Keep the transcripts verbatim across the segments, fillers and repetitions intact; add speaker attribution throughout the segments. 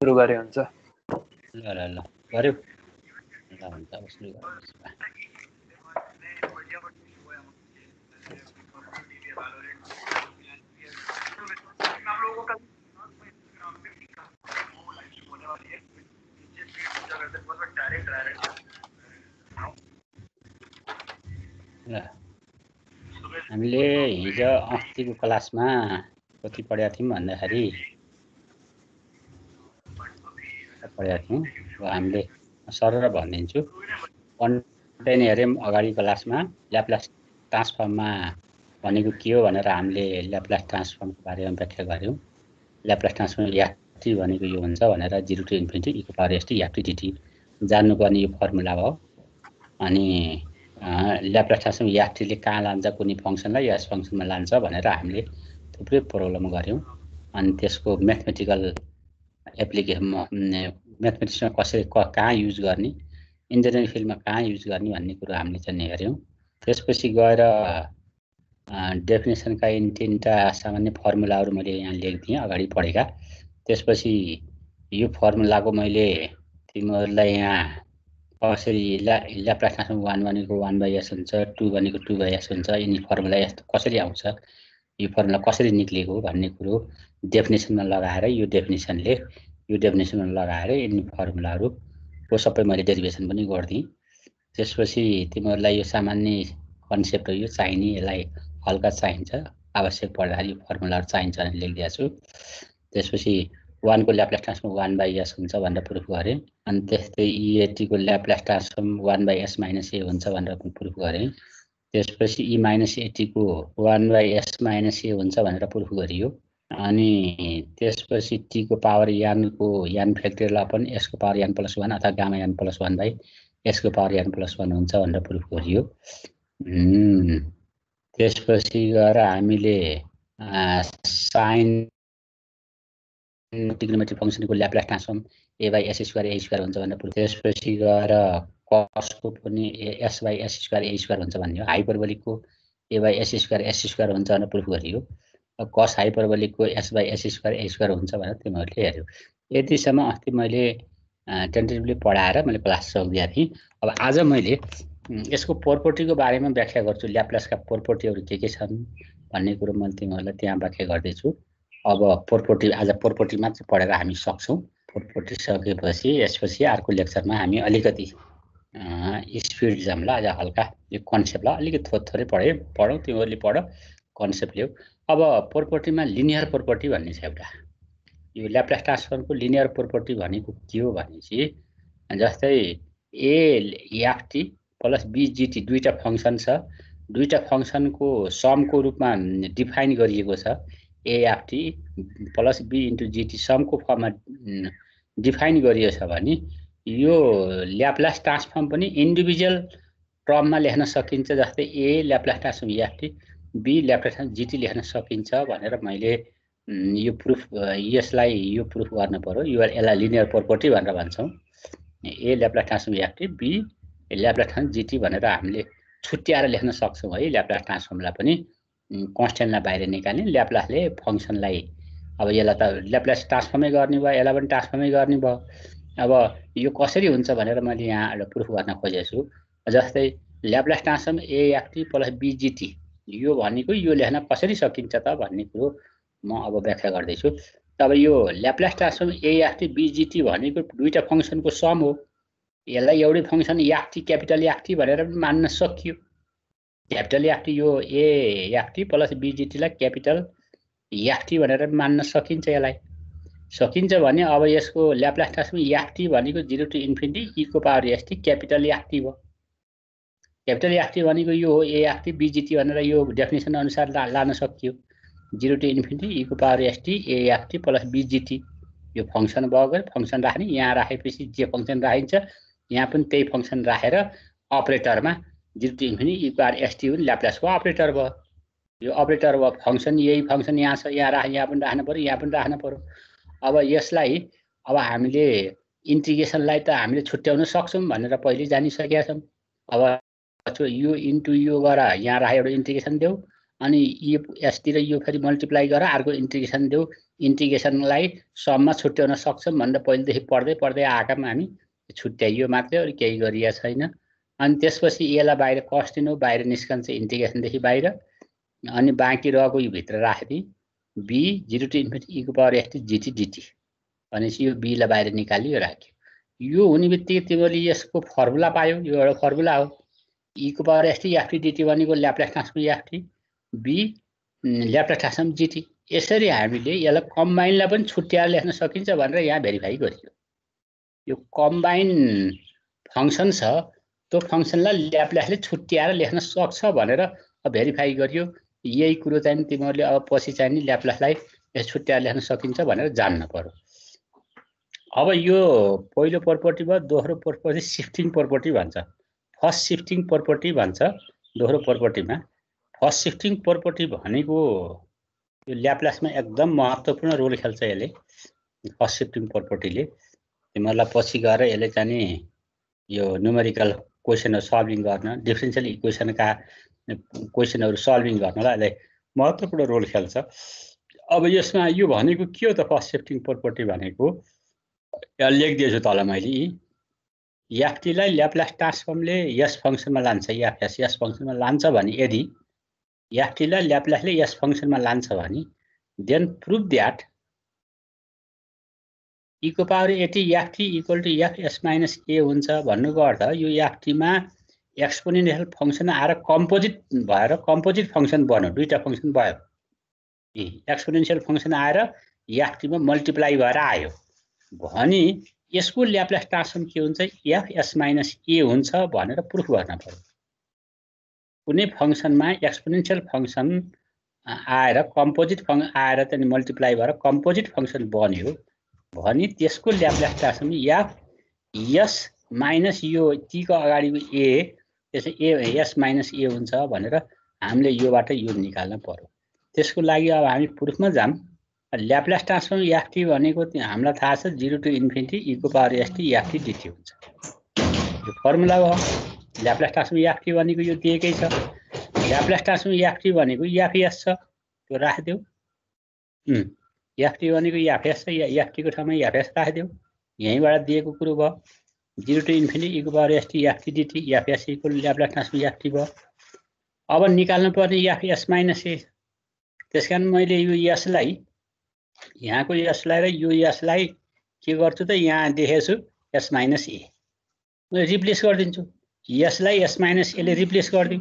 Speaker 1: सुरु गरे हुन्छ।
Speaker 2: ल ल ल गर्यो ल हुन्छ अब सुरु गर्नुहोस्। ल हामीले हिजो अस्तिको क्लासमा कति पढेका थियौँ भन्दाखेरि पढेका थियौँ। अब हामीले सरर भनिदिन्छु। कन्टेन्ट हेऱ्यौँ अगाडि क्लासमा। ल्याप्लास ट्रान्सफर्ममा भनेको के हो भनेर हामीले ल्याप्लास ट्रान्सफर्मको बारेमा व्याख्या गऱ्यौँ। ल्याप्लास ट्रान्सफर्म एफटी भनेको यो हुन्छ भनेर जिरो टु इन्फिनिटी इको पावर एसटी एफटी डिटी जान्नुपर्ने यो फर्मुला हो। अनि ल्याप्लास ट्रान्सफर्म एफटीले कहाँ लान्छ, कुनै फङ्सनलाई यस फङ्सनमा लान्छ भनेर हामीले थुप्रै प्रोब्लम गऱ्यौँ। अनि त्यसको म्याथमेटिकल एप्लिकेसन म्याथमेटिक्समा कसरी कहाँ युज गर्ने, इन्जिनियरिङ फिल्डमा कहाँ युज गर्ने भन्ने कुरो हामीले चाहिँ हेऱ्यौँ। त्यसपछि गएर डेफिनेसनका यिन तिनवटा सामान्य फर्मुलाहरू मैले यहाँ लेखिदिएँ अगाडि पढेका। त्यसपछि यो फर्मुलाको मैले तिमीहरूलाई यहाँ कसरी ल्या ल्याप्लास ट्रान्सफर्म वान भनेको वान बाई एस हुन्छ, टू भनेको टू बाई एस हुन्छ, यिनी फर्मुला यस्तो कसरी आउँछ, यो फर्मुला कसरी निक्लेको भन्ने कुरो डेफिनेसनमा लगाएर यो डेफिनेसनले यो डेफिनेसनमा लगाएर यिनी फर्मुलाहरूको सबै मैले डेरिभेसन पनि गरिदिएँ। त्यसपछि तिमीहरूलाई यो सामान्य कन्सेप्ट हो, यो चाहिने, यसलाई हल्का चाहिन्छ, आवश्यक पर्दा यो फर्मुलाहरू चाहिन्छ भने लेखिदिएको छु। त्यसपछि वानको Laplace transform one by S हुन्छ भनेर प्रुफ गरेँ। अनि त्यस्तै इएटीको Laplace transform one by S minus A हुन्छ भनेर प्रुफ गरेँ। त्यसपछि ई माइनस एटीको one by S minus A हुन्छ भनेर प्रुफ गरियो। अनि त्यसपछि टीको पावर यानको यान फ्याक्टोरियल अपन एसको पावर यान प्लस वान अथवा gamma N plus one by एसको पावर यान प्लस वान हुन्छ भनेर प्रुफ गरियो। त्यसपछि गएर हामीले साइन ट्रिग्नोमेट्रिक फङ्सनको Laplace transform A by S square A square हुन्छ भनेर प्रुफ। त्यसपछि गएर कसको पनि S by S square A square हुन्छ भन्ने हो। हाइपरबोलिकको A by S square S square हुन्छ भनेर प्रुफ गरियो। कस हाइपरबोलिकको S by S square A square हुन्छ भनेर तिमीहरूले हेऱ्यौ। यतिसम्म अस्ति मैले टेन्टेटिभली पढाएर मैले क्लास सकिदिएको थिएँ। अब आज मैले यसको प्रोपर्टीको बारेमा व्याख्या गर्छु। ल्याप्लासका प्रोपर्टीहरू के के छन् भन्ने कुरो मैले तिमीहरूलाई त्यहाँ व्याख्या गर्दैछु। अब प्रोपर्टी आज प्रोपर्टी मात्र पढेर हामी सक्छौँ। प्रोपर्टी सकेपछि यसपछि अर्को लेक्चरमा हामी अलिकति स्पिड जाम ल। आज हल्का यो कन्सेप्टलाई अलिकति थोरै थोरै पढे पढौँ, तिमीहरूले पढ, कन्सेप्ट ल्याऊ। अब प्रोपर्टीमा लिनियर प्रोपर्टी भन्ने छ एउटा। यो ल्याप्लास ट्रान्सफर्मको लिनियर प्रोपर्टी भनेको के हो भनेपछि जस्तै ए एफटी प्लस बीजीटी दुईटा फङ्सन छ। दुईटा फङ्सनको समको रूपमा डिफाइन गरिएको छ। AFT plus B into GT समको फर्ममा डिफाइन गरिएको छ भने यो ल्याप्लास ट्रान्सफर्म पनि इन्डिभिजुअल टर्ममा लेख्न सकिन्छ। जस्तै A Laplace transform AFT, B Laplace transform GT लेख्न सकिन्छ भनेर मैले यो प्रुफ यसलाई यो प्रुफ गर्न पर्यो। यो यसलाई लिनियर प्रोपर्टी भनेर भन्छौँ। A Laplace transform AFT, B Laplace transform GT भनेर हामीले छुट्याएर लेख्न सक्छौँ है। ल्याप्लास ट्रान्सफर्मलाई पनि कन्स्टेन्टलाई बाहिर निकाल्ने, ल्याप्लासले फङ्सनलाई अब यसलाई त ल्याप्लास ट्रान्सफर्मै गर्ने भयो, यसलाई पनि ट्रान्सफर्मै गर्ने भयो। अब यो कसरी हुन्छ भनेर मैले यहाँ एउटा प्रुफ गर्न खोजेको छु। जस्तै Laplace transform AFT plus BGT यो भनेको यो लेख्न कसरी सकिन्छ त भन्ने कुरो म अब व्याख्या गर्दैछु। अब यो ल्याप्लास ट्रान्सफर्म एएफटी बीजीटी भनेको दुईटा फङ्सनको सम हो। यसलाई एउटै फङ्सन एफटी क्यापिटल एफटी भनेर पनि मान्न सकियो। क्यापिटल एफटी यो एएफटी प्लस बीजीटीलाई क्यापिटल एफटी भनेर पनि मान्न सकिन्छ। यसलाई सकिन्छ भने अब यसको ल्याप्लास ट्रान्सफर्म एफटी भनेको जिरो टु इन्फिनिटी इको पावर एसटी क्यापिटल एफटी हो। क्यापिटल एफटी भनेको यो हो एएफटी बीजीटी भनेर यो डेफिनेसन अनुसार ला, लान सकियो। जिरो टु इन्फिनिटी इको power ST AFT plus BGT यो फङ्सन भयो। फङ्सन राख्ने, यहाँ राखेपछि जे फङ्सन राखिन्छ यहाँ पनि त्यही फङ्सन राखेर अपरेटरमा जिरो टु इन्फिनिटी इको पावर एसटी पनि ल्याप्लासको अपरेटर भयो। यो अपरेटर भयो, फङ्सन यही फङ्सन यहाँ छ, यहाँ राख, यहाँ पनि राख्नु पर्यो, यहाँ पनि राख्नु पर्यो। अब यसलाई अब हामीले इन्टिग्रेसनलाई त हामीले छुट्याउन सक्छौँ भनेर पहिले जानिसकेका छौँ। अब यो इन्टु यो गरेर यहाँ राखेर एउटा इन्टिग्रेसन देऊ, अनि यो एसतिर यो फेरि मल्टिप्लाई गरेर अर्को इन्टिग्रेसन देऊ, इन्टिग्रेसनलाई सममा छुट्याउन सक्छौँ भनेर पहिलेदेखि पढ्दै पढ्दै आएकामा हामी छुट्याइयो मात्रै, अरू केही गरिया छैन। अनि त्यसपछि यसलाई बाहिर कस्टिनु बाहिर निस्कन्छ इन्टिग्रेसनदेखि बाहिर, अनि बाँकी रहेको यो भित्र राखिदिए बी जिरो टु इन्फिनिटी ईको पावर एसटी जिटी डिटी भनेपछि यो बीलाई बाहिर निकालियो राख्यो। यो हुने बित्तिकै तिमीले यसको फर्मुला पायो, यो एउटा फर्मुला हो ईको पावर एसटी एफटी डिटी भनेको Laplace transform FT B Laplace transform GT. यसरी हामीले यसलाई कम्बाइनलाई पनि छुट्याएर लेख्न सकिन्छ भनेर यहाँ भेरिफाई गरियो। यो कम्बाइन फङ्सन छ, त्यो फङ्सनलाई ल्याप्लासले छुट्याएर लेख्न सक्छ भनेर भेरिफाई गरियो। यही कुरो चाहिँ तिमीहरूले अब पछि चाहिँ नि ल्याप्लासलाई यस छुट्याएर लेख्न सकिन्छ भनेर जान्न पर्यो। अब यो पहिलो प्रपर्टी भयो, दोस्रो प्रपर्टी सिफ्टिङ प्रपर्टी भन्छ। फर्स्ट सिफ्टिङ प्रपर्टी भन्छ दोस्रो प्रपर्टीमा। फर्स्ट सिफ्टिङ प्रपर्टी भनेको यो ल्याप्लासमा एकदम महत्त्वपूर्ण रोल खेल्छ। यसले फर्स्ट सिफ्टिङ प्रपर्टीले तिमीहरूलाई पछि गएर यसले चाहिँ नि यो न्युमेरिकल क्वेसनहरू सल्भिङ गर्न, डिफरेन्सियल इक्वेसनका क्वेसनहरू सल्भिङ गर्नलाई यसले महत्त्वपूर्ण रोल खेल्छ। अब यसमा यो भनेको के हो त फर्स्ट सिफ्टिङ प्रपर्टी भनेको, यहाँ लेखिदिएछु तल मैले एफटीलाई ल्याप्लास ट्रान्सफर्मले यस फङ्सनमा लान्छ, एफएस यस फङ्सनमा लान्छ भने यदि एफटीलाई ल्याप्लासले यस फङ्सनमा लान्छ भने देन प्रुभ द्याट ईको power AT FT equal to FS minus A हुन्छ भन्नुको अर्थ यो एफटीमा एक्सपोनेन्शियल फङ्सन आएर कम्पोजिट भएर कम्पोजिट फङ्सन बन्यो, दुईटा फङ्सन भयो। एक्सपोनेन्शियल फङ्सन आएर एफटीमा मल्टिप्लाई भएर आयो भने यसको ल्याप्लास ट्रान्सफर्म के हुन्छ, एफएस माइनस ए हुन्छ भनेर प्रुफ गर्न पर्यो। कुनै फङ्सनमा एक्सपोनेन्शियल फङ्सन आएर कम्पोजिट फङ आएर चाहिँ मल्टिप्लाई भएर कम्पोजिट फङ्सन बन्यो भने त्यसको Laplace transform F S minus यो टीको अगाडिको ए त्यसै ए एस माइनस ए हुन्छ भनेर हामीले योबाट यो निकाल्न पर्यो। त्यसको लागि अब हामी प्रुफमा जाम। ल्याप्लास ट्रान्सफर्म एफटी भनेको हामीलाई थाहा छ जिरो टु इन्फिनिटी ईको पावर एसटी एफटी डिटी हुन्छ। यो फर्मुला हो। ल्याप्लास ट्रान्सफर्म एफटी भनेको यो दिएकै छ। ल्याप्लास ट्रान्सफर्म एफटी भनेको एफएस छ, त्यो राखिदेऊ। एफटी भनेको एफएस छ, एफटीको ठाउँमा एफएस राखिदेऊ। यहीँबाट दिएको कुरो भयो जिरो टु इन्फिनिटी ईको power ST FT DT FS equal Laplace transform FT भयो। अब निकाल्नु पर्ने एफएस माइनस ए। त्यस कारण मैले यो यसलाई यहाँको यसलाई र यो यसलाई के गर्छु त यहाँ देखेको छु एस माइनस ए मैले रिप्लेस गरिदिन्छु। यसलाई एस माइनस एले रिप्लेस गरिदिउँ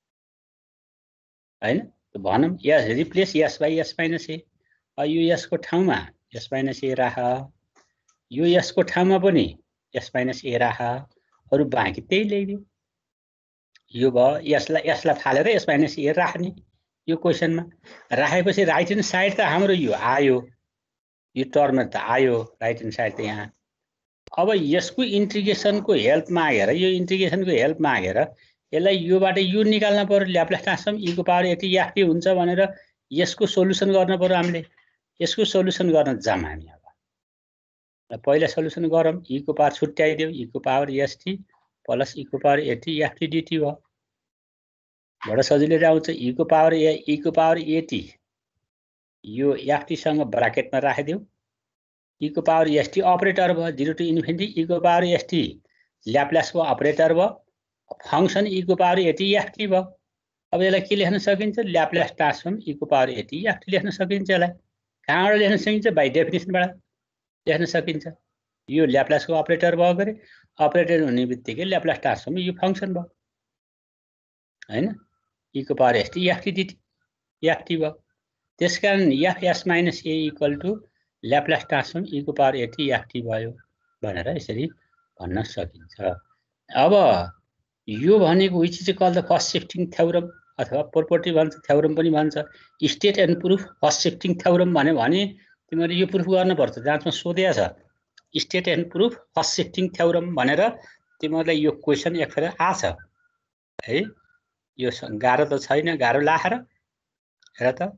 Speaker 2: हैन, भनौँ यस replace S by S minus A. यो यसको ठाउँमा एस माइनस ए राख, यो यसको ठाउँमा पनि एस माइनस ए राख, अरू बाँकी त्यही ल्याइदिउँ। यो भयो यसलाई यसलाई फालेर एस माइनस ए राख्ने यो क्वेसनमा राखेपछि राइट ह्यान्ड साइड त हाम्रो यो आयो, यो टर्म त आयो राइट ह्यान्ड साइड त यहाँ। अब यसको इन्टिग्रेसनको हेल्प मागेर यो इन्टिग्रेसनको हेल्प मागेर यसलाई योबाट यो निकाल्न पर्यो। ल्याप्लास ट्रान्सफर्म ईको पावर एटी एफटी हुन्छ भनेर यसको सोलुसन गर्न पर्यो हामीले। यसको सोलुसन गर्न जाम हामी। अब पहिला सोलुसन गरौँ। ईको पावर छुट्याइदियो, ईको पावर एसटी प्लस ईको पावर एटी एफटी डिटी भयो। बडा सजिलै आउँछ। ईको पावर ए ईको पावर एटी यो एफटीसँग ब्राकेटमा राखिदिउँ। ईको पावर एसटी अपरेटर भयो, जिरो टु इन्फिनिटी ईको पावर एसटी ल्याप्लासको अपरेटर भयो। फङ्सन ईको पावर एटी एफटी भयो। अब यसलाई के लेख्न सकिन्छ, ल्याप्लास ट्रान्सफर्म ईको पावर एटी एफटी लेख्न सकिन्छ। यसलाई कहाँबाट लेख्न सकिन्छ, बाई डेफिनेसनबाट लेख्न सकिन्छ। यो ल्याप्लासको अपरेटर भयो गरे, अपरेटर हुने बित्तिकै ल्याप्लास ट्रान्सफर्म यो फङ्सन भयो हैन, ईको power ST FT DT FT भयो। त्यसकारण FS minus A equal to Laplace transform ईको पावर एटी एफटी भयो भनेर यसरी भन्न सकिन्छ। अब यो भनेको which is call the first shifting theorem अथवा प्रोपर्टी भन्छ, थ्योरम पनि भन्छ। State and proof first shifting theorem भन्यो भने तिमीले यो प्रुफ गर्नुपर्छ। जाँचमा सोधेको छ state and proof first shifting theorem भनेर तिमीलाई यो क्वेसन एकखेर आछ है। यो गाह्रो त छैन, गाह्रो लाखेर हेर त।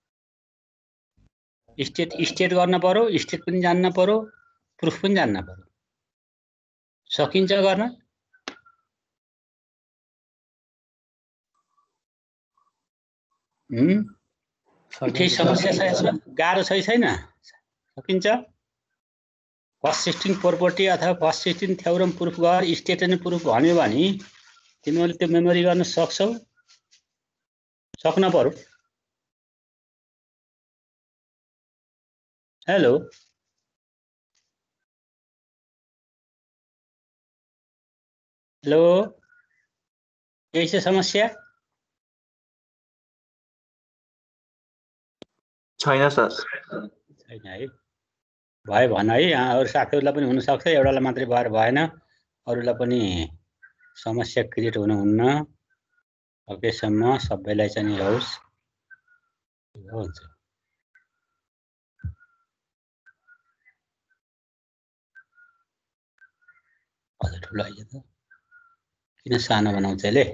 Speaker 2: स्टेट स्टेट गर्न पर्यो, स्टेट पनि जान्न पर्यो, प्रुफ पनि जान्न पर्यो। सकिन्छ गर्न। केही समस्या छ यसमा? गाह्रो छ छैन? सकिन्छ? पर्सिस्टिङ प्रोपर्टी अथवा पर्सिस्टिङ थ्योरम प्रुफ गर, स्टेटमेन्ट प्रुफ भन्यो भने तिमीहरूले त्यो मेमोरी गर्न सक्छौ? सक्न पर्यो। हेलो हेलो केही छ समस्या?
Speaker 1: छैन सर।
Speaker 2: छैन है? भयो भन है। यहाँ अरू साथीहरूलाई पनि हुनसक्छ, एउटालाई मात्रै भएर भएन, अरूलाई पनि समस्या क्रिएट हुनुहुन्न। सकेसम्म सबैलाई चाहिँ नि होस् हुन्छ। अझ ठुलो आइज त किन सानो बनाउँछ यसले?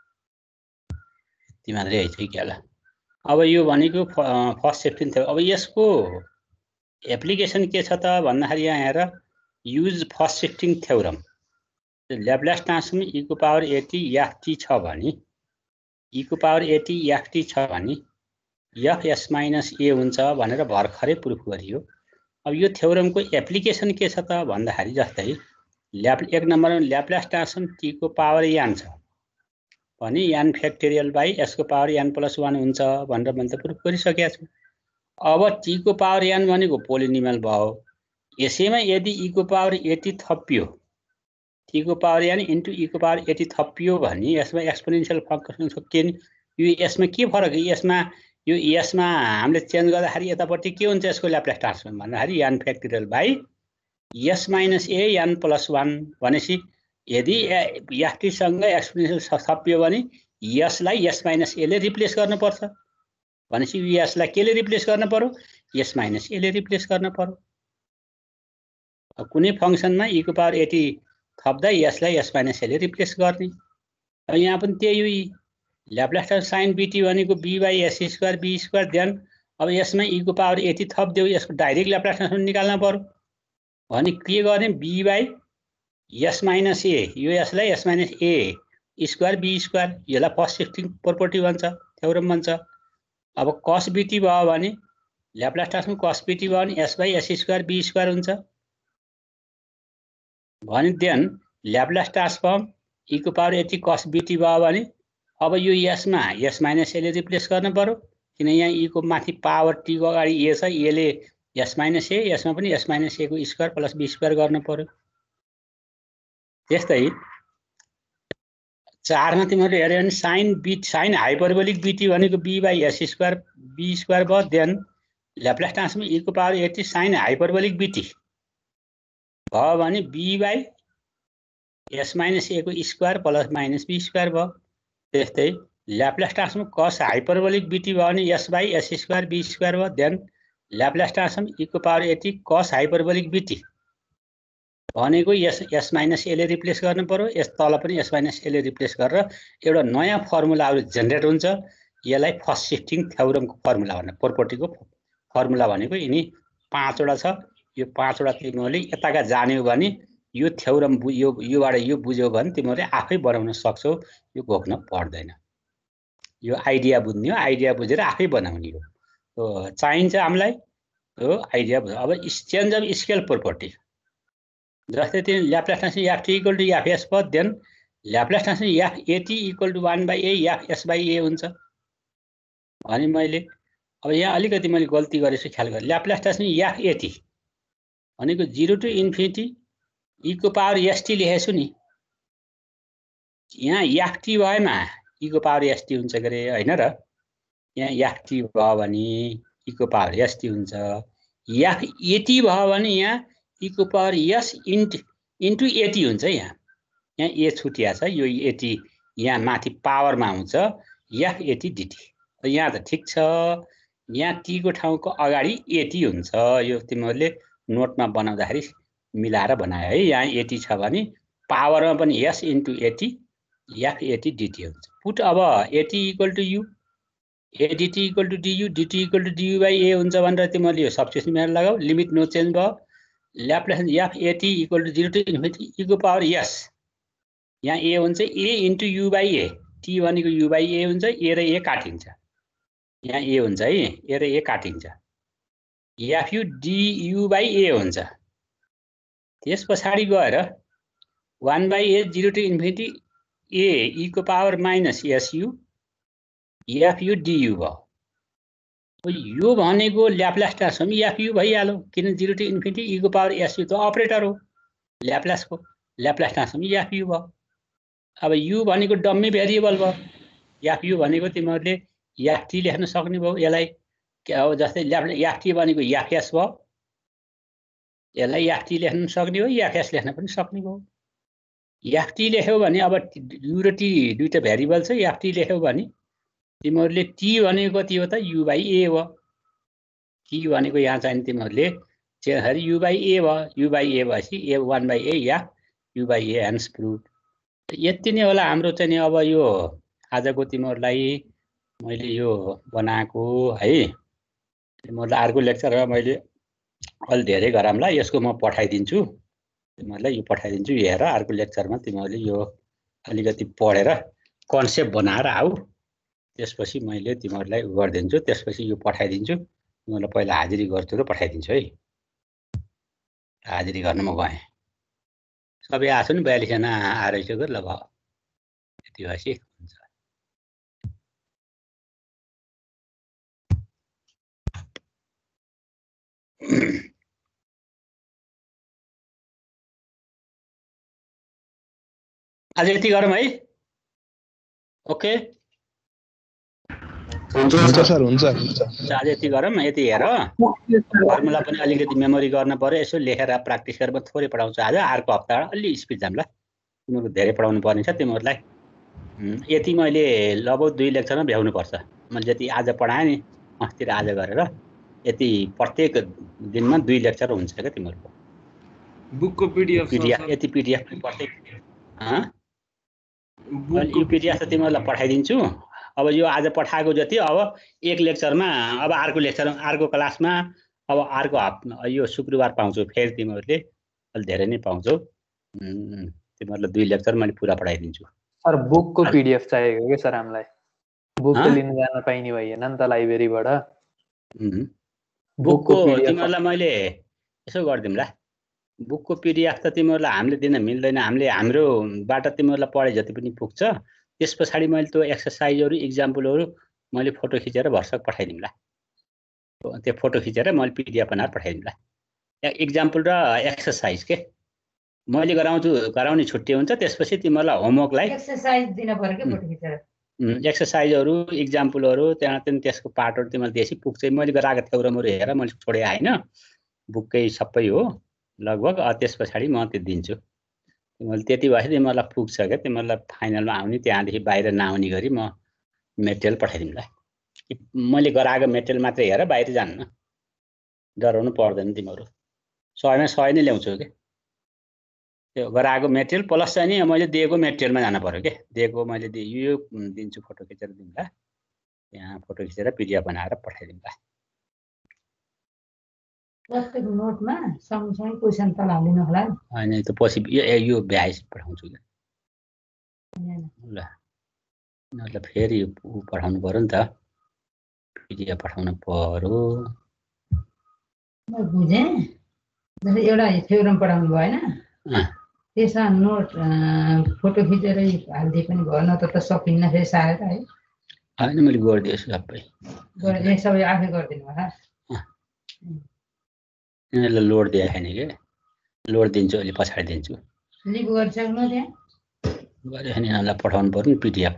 Speaker 2: यति मात्रै है चाहिँ क्या? अब यो भनेको फर्स्ट सेफ्टी थियो। अब यसको एप्लिकेसन के छ त भन्दाखेरि यहाँ हेर, use first shifting theorem. Laplace transform E को पावर एटी एफ टी छ भने, ई को पावर एटी एफ टी छ भने एफ एस माइनस ए हुन्छ भनेर भर्खरै प्रुफ गरियो। अब यो थ्योरमको एप्लिकेसन के छ त भन्दाखेरि जस्तै ल्याप एक नम्बरमा ल्याप्लास ट्रान्सफर्म टी को पावर यान छ भने यान फ्याक्टोरियल बाई एस को पावर यान प्लस वान हुन्छ भनेर मैले त प्रुफ गरिसकेको छु। अब टी को पावर यान भनेको पोलिनिमल भयो। यसैमा यदि ई को पावर एटी थपियो, टी को पावर यान इन्टु ई को पावर एटी थपियो भने यसमा एक्सपोनेन्शियल फङ्सन के नि? यो यसमा के फरक? यसमा यो यसमा हामीले चेन्ज गर्दाखेरि यतापट्टि के हुन्छ? यसको ल्याप्लास ट्रान्सफर्म भन्दाखेरि N factorial by S minus A N plus one भनेपछि यदि एफटीसँग एक्सपोनेन्शियल थपियो भने यसलाई एस माइनस एले रिप्लेस गर्नुपर्छ भनेपछि यसलाई केले रिप्लेस गर्न पर्यो? एस माइनस एले रिप्लेस गर्न पर्यो। कुनै फङ्सनमा ई को पावर एटी थप्दा यसलाई एस माइनस एले रिप्लेस गर्ने। अब यहाँ पनि त्यही हो, ल्याप्लास ट्रान्सफर्म साइन बिटी भनेको B by S square B square then अब यसमा ई को पावर एटी थप्दियो, यसको डाइरेक्ट ल्याप्लास ट्रान्सफर्म निकाल्न पर्यो भने के गर्ने? B by S minus A, यो यसलाई S minus A square B square, यसलाई फर्स्ट शिफ्टिङ प्रोपर्टी भन्छ, थ्योरम भन्छ। अब कस बिटी भयो भने ल्याप्लास ट्रान्सफर्म कस बिटी भयो भने S by S square B square हुन्छ भने देन ल्याप्लास ट्रान्सफर्म ई को पावर एटी कस बिटी भयो भने अब यो यसमा एस माइनस एले रिप्लेस गर्न पर्यो किन यहाँ ई को माथि पावर टी को अगाडि ए छ, एले एस माइनस ए, यसमा पनि एस माइनस ए को स्क्वायर प्लस बी स्क्वायर गर्न पर्यो। त्यस्तै चारमा तिमीहरूले हेऱ्यो भने sine bit sine hyperbolic BT भनेको B by S square B square भयो देन ल्याप्लास ट्रान्सफर्म ई को power AT sine hyperbolic BT भयो भने B by S minus A को square plus minus B square भयो। त्यस्तै Laplace transform cos hyperbolic BT भयो भने S by S square B square भयो देन ल्याप्लास ट्रान्सफर्म ई को power AT cos hyperbolic BT भनेको एस एस माइनस एले replace गर्नु पर्यो। यस तल पनि एस माइनस एले रिप्लेस गरेर एउटा नयाँ फर्मुलाहरू जेनेरेट हुन्छ। यसलाई फर्स्ट शिफ्टिङ थ्योरमको फर्मुला भन्ने प्रोपर्टीको फर्मुला भनेको यिनी पाँचवटा छ। यो पाँचवटा तिमीहरूले यताका जान्यौ भने यो थ्योरम यो योबाट यो बुझ्यौ भने तिमीहरूले आफै बनाउन सक्छौ, यो घोक्न पर्दैन। यो आइडिया बुझ्ने हो, आइडिया बुझेर आफै बनाउने हो। तो चाहिन्छ हामीलाई यो आइडिया बुझ। अब चेन्ज अफ स्केल प्रोपर्टी जस्तै त्यो Laplace transform F T equal to F S भयो then Laplace transform F AT equal to one by A F S by A हुन्छ भने मैले अब यहाँ अलिकति मैले गल्ती गरेछु, ख्याल गरेँ। ल्याप्लास ट्रान्सफर्म एफ एटी भनेको जिरो टु इन्फिनिटी ई को पावर एसटी लेखेछु नि, यहाँ एफ टी भएमा ई को पावर एसटी हुन्छ के अरे होइन र? यहाँ एफ टी भयो भने ई को पावर एसटी हुन्छ, एफ एटी भयो भने यहाँ ई को पावर एस इन्ट इन्टु एटी हुन्छ। यहाँ यहाँ ए छुटिया छ, यो एटी यहाँ माथि पावरमा आउँछ एफ एटी डिटी। यहाँ त ठिक छ, यहाँ टी को ठाउँको अगाडि एटी हुन्छ। यो तिमीहरूले नोटमा बनाउँदाखेरि मिलाएर बनायो है। यहाँ एटी छ भने पावरमा पनि S into AT F AT DT हुन्छ। पुट अब AT equal to U ADT equal to DU DT equal to DU by A हुन्छ भनेर तिमीहरूले यो सब्स्टिट्युसन मेथड लगाऊ। लिमिट नो चेन्ज भयो। Laplace F AT equal to zero to infinity E को power S, यहाँ A हुन्छ A into U by A, T भनेको यु बाई ए हुन्छ, ए र ए काटिन्छ, यहाँ ए हुन्छ है, ए र ए काटिन्छ, एफयु डियु बाई ए हुन्छ। त्यस पछाडि गएर one by A zero to infinity A E को power minus SU FU DU भयो। यो भनेको ल्याप्लास ट्रान्सफर्म एफयु भइहाल्यो, किन जिरो टु इन्फिनिटी ई को पावर एसयु त अपरेटर हो ल्याप्लासको, ल्याप्लास ट्रान्सफर्म एफयु भयो। अब यु भनेको डम्मी भेरिएबल भयो, एफयु भनेको तिमीहरूले एफटी लेख्न सक्ने भयो, यसलाई अब जस्तै एफटी भनेको एफएस भयो, यसलाई एफटी लेख्न सक्ने हो, एफएस लेख्न पनि सक्ने भयो। एफटी लेख्यौ भने अब यु र टी दुईटा भेरिएबल छ, एफटी लेख्यौ भने तिमीहरूले टी भनेको कति हो त यु बाई ए हो, टी भनेको यहाँ चाहिँ तिमीहरूले चाहिँ यु बाई ए भयो, यु बाई ए भएपछि ए वान बाई ए या U by A hence prove. यति नै होला हाम्रो चाहिँ नि अब यो आजको तिमीहरूलाई मैले यो बनाएको है। तिमीहरूलाई अर्को लेक्चरमा मैले अलि धेरै गराउँला, यसको म पठाइदिन्छु तिमीहरूलाई, यो पठाइदिन्छु हेर। अर्को लेक्चरमा तिमीहरूले यो अलिकति पढेर कन्सेप्ट बनाएर आऊ, त्यसपछि मैले तिमीहरूलाई उ गरिदिन्छु, त्यसपछि यो पठाइदिन्छु। तिमीहरूलाई पहिला हाजिरी गर्छु र पठाइदिन्छु है। हाजिरी गर्न म गएँ, सबै आएको नि बयालिसजना आएर गएर ल भयो, यति भएपछि हुन्छ। आज यति गरौँ है, ओके
Speaker 1: हुन्छ सर, हुन्छ
Speaker 2: आज यति गरौँ। यति हेर, फर्मुला पनि अलिकति मेमोरी गर्न पर्यो, यसो लेखेर प्र्याक्टिस गरेर थोरै पढाउँछु आज। अर्को हप्ता अलि स्पिड जाम ल, तिमीहरू धेरै पढाउनु पर्ने छ तिमीहरूलाई। यति मैले लगभग दुई लेक्चरमा भ्याउनु पर्छ, मैले जति आज पढाएँ नि अस्ति र आज गरेर, यति प्रत्येक दिनमा दुई लेक्चर हुन्छ क्या तिमीहरूको।
Speaker 3: बुकको पिडिएफ
Speaker 2: पिडिएफ यति पिडिएफ प्रत्येक यो पिडिएफ त तिमीहरूलाई पठाइदिन्छु। अब यो आज पठाएको जति अब एक लेक्चरमा, अब अर्को लेक्चर अर्को क्लासमा अब अर्को हप्ता यो शुक्रबार पाउँछौ, फेरि तिमीहरूले अलि धेरै नै पाउँछौ। तिमीहरूलाई दुई लेक्चर मैले पुरा पढाइदिन्छु।
Speaker 4: सर बुकको पिडिएफ चाहिएको के सर हामीलाई, बुक त लिन जान पाइने भएन नि त लाइब्रेरीबाट।
Speaker 2: बुकको तिमीहरूलाई मैले यसो गरिदिउँला, बुकको पिडिएफ त तिमीहरूलाई हामीले दिन मिल्दैन, हामीले हाम्रोबाट तिमीहरूलाई पढे जति पनि पुग्छ। त्यस पछाडि मैले त्यो एक्सर्साइजहरू इक्जाम्पलहरू मैले फोटो खिचेर भर्सक पठाइदिउँला, त्यो फोटो खिचेर मैले पिडिएफ बनाएर पठाइदिउँला। इक्जाम्पल र एक्सर्साइज के मैले गराउँछु, गराउने छुट्टी हुन्छ। त्यसपछि तिमीहरूलाई होमवर्कलाई
Speaker 5: एक्सर्साइज दिन पर्यो के फोटो खिचेर,
Speaker 2: एक्सर्साइजहरू इक्जाम्पलहरू त्यहाँदेखि त्यसको पार्टहरू तिमीले त्यसै पुग्छ। मैले गराएको थ्योरमहरू हेरेर मैले छोडे होइन, बुककै सबै हो लगभग। त्यस पछाडि म त्यो दिन्छु तिमीहरूले, त्यति भएपछि तिमीहरूलाई पुग्छ क्या। तिमीहरूलाई फाइनलमा आउने, त्यहाँदेखि बाहिर नआउने गरी म मेटेरियल पठाइदिउँला। मैले गराएको मेटेरियल मात्रै हेर, बाहिर जान्न, डराउनु पर्दैन तिमीहरू। सयमा सय नै ल्याउँछु क्या, त्यो गराएको मेटेरियल प्लस चाहिँ नि मैले दिएको मेटेरियलमा जानु पर्यो के। दिएको मैले दि यो दिन्छु, फोटो खिचेर दिउँला, त्यहाँ फोटो खिचेर पिडिएफ बनाएर पठाइदिउँला।
Speaker 5: प्रत्येक नोटमा सँगसँगै क्वेसन त हालिदिनु होला नि।
Speaker 2: होइन त्यो पछि यो भ्याइस पठाउँछु क्या ल। मतलब फेरि ऊ पठाउनु पर्यो नि त, पिडिएफ पठाउनु पर्यो।
Speaker 5: म बुझेँ, जस्तै एउटा थ्योरम पढाउनु भएन, त्यसमा नोट फोटो खिचेर हालिदिए पनि भयो, न त सकिन्न फेरि सारेर है।
Speaker 2: होइन मैले गरिदिएछु सबै,
Speaker 5: सबै आफै गरिदिनु होला।
Speaker 2: यिनीहरूलाई लोड दिएको छैन कि, लोड दिन्छु अहिले पछाडि दिन्छु।
Speaker 5: लिभ गरिसक्नु त्यहाँ
Speaker 2: गऱ्यो भने यिनीहरूलाई पठाउनु पर्यो नि पिडिएफ।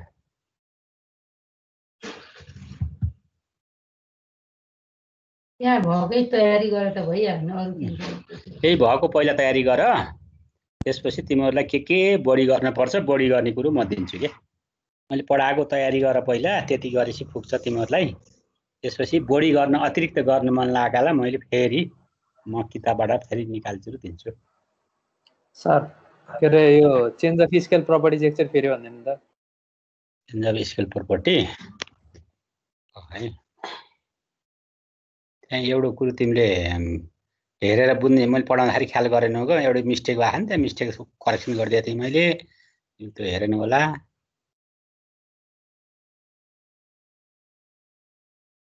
Speaker 5: त्यहाँ भएकै तयारी गरेर त भइहाल्नु, अरू
Speaker 2: त्यही भएको पहिला तयारी गर, त्यसपछि तिमीहरूलाई के के बढी गर्नुपर्छ बढी गर्ने कुरो म दिन्छु के। मैले पढाएको तयारी गर पहिला, त्यति गरेपछि पुग्छ तिमीहरूलाई। त्यसपछि बढी गर्न अतिरिक्त गर्न मन लागेकालाई मैले फेरि म किताबबाट फेरि निकाल्छु र दिन्छु।
Speaker 4: सर के अरे यो चेन्ज अफ स्केल प्रपर्टी एकचोटि फेरि भन्दैन त?
Speaker 2: चेन्ज अफ स्केल प्रपर्टी है, त्यहाँ एउटा कुरो तिमीले हेरेर बुझ्ने, मैले पढाउँदाखेरि ख्याल गरेनौ गो, एउटा मिस्टेक भएको नि, त्यहाँ मिस्टेक करेक्सन गरिदिएको थिएँ मैले, त्यो हेरेनु होला।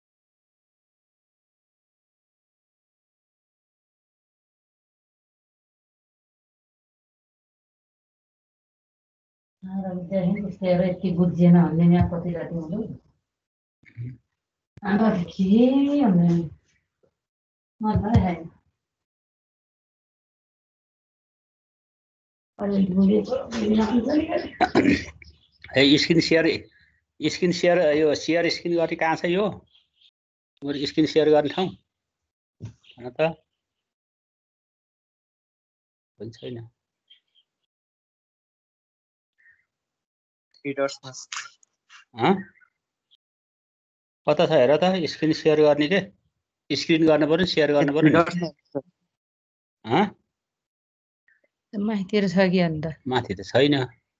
Speaker 5: त्यस्तै यति बुझिएन भन्ने यहाँ कति राति हुँदो आमा के भन्ने मलाई खायो अलिअलि बुझेको
Speaker 2: ए स्क्रिन सेयर स्क्रिन सेयर यो सेयर स्क्रिन गर्ने कहाँ छ यो मेरो स्क्रिन सेयर गर्ने ठाउँ हैन त हुन्छ छैन ह कता छ हेर त स्क्रिन सेयर गर्ने के स्क्रिन गर्न पर्यो सेयर गर्न पर्यो ह
Speaker 5: माथितिर छ कि अन्त
Speaker 2: माथि त छैन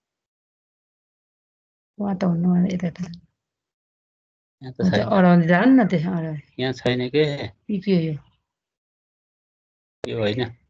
Speaker 5: उहाँ त हुनु यता त
Speaker 2: यहाँ त छैन
Speaker 5: अडाउँदै जानु न त्यसो अडाउँदै
Speaker 2: यहाँ छैन के
Speaker 5: के हो यो
Speaker 2: यो होइन